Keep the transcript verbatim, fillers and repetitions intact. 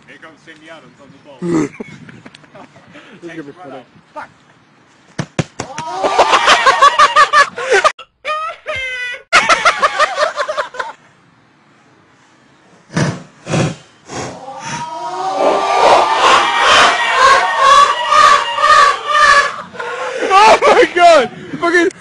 Here comes Cindy Adams on the ball. This is gonna be funny. Fuck! Oh my god! Fucking